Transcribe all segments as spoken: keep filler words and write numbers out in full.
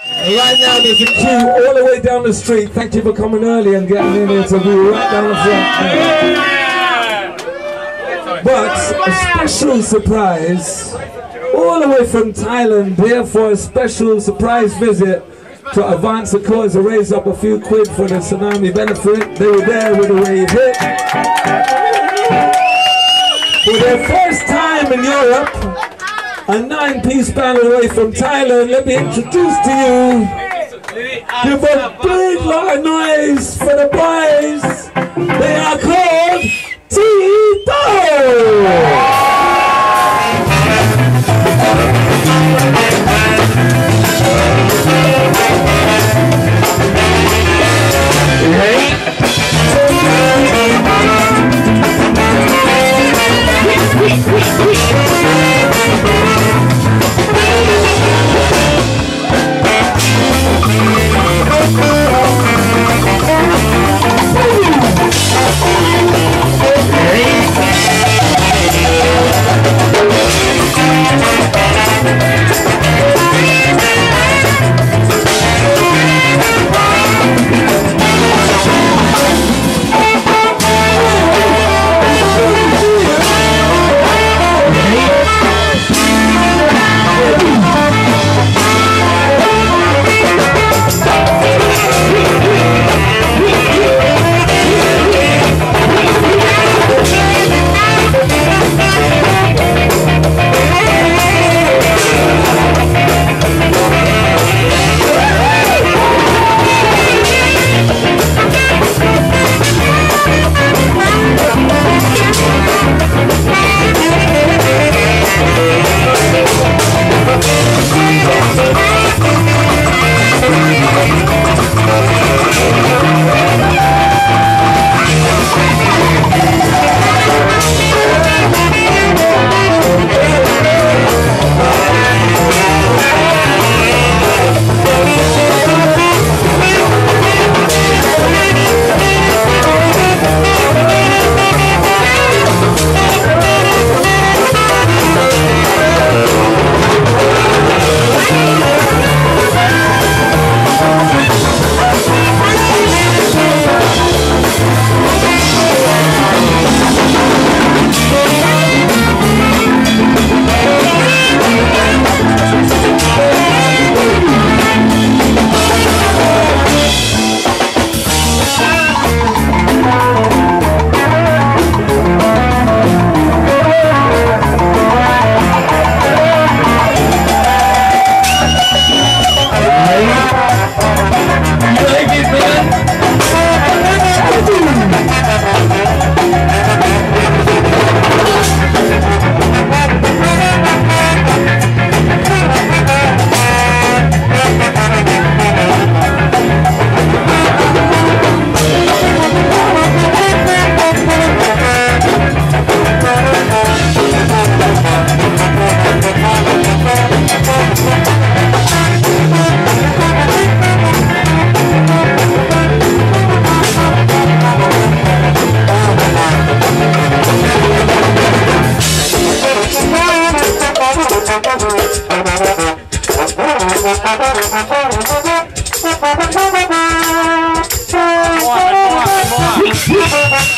Right now there's a queue all the way down the street. Thank you for coming early and getting in here to be right down the front. But a special surprise all the way from Thailand here for a special surprise visit to advance the cause to raise up a few quid for the tsunami benefit. They were there with a wave hit. For their first time in Europe, a nine-piece band away from Thailand, let me introduce to you, give a big lot of noise for the boys. They are called Tbone.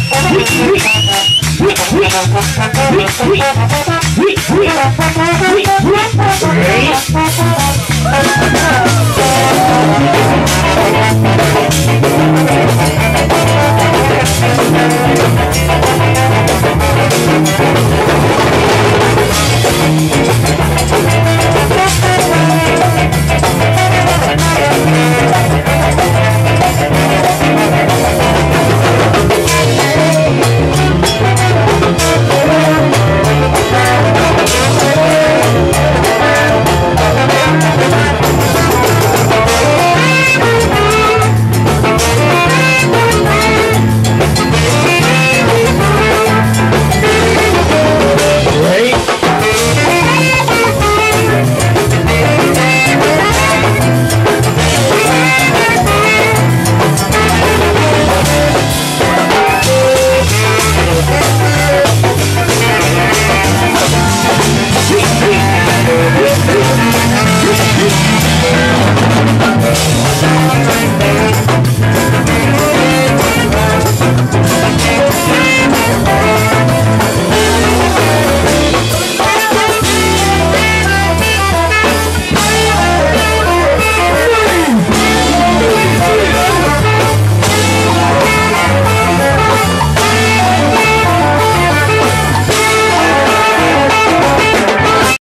We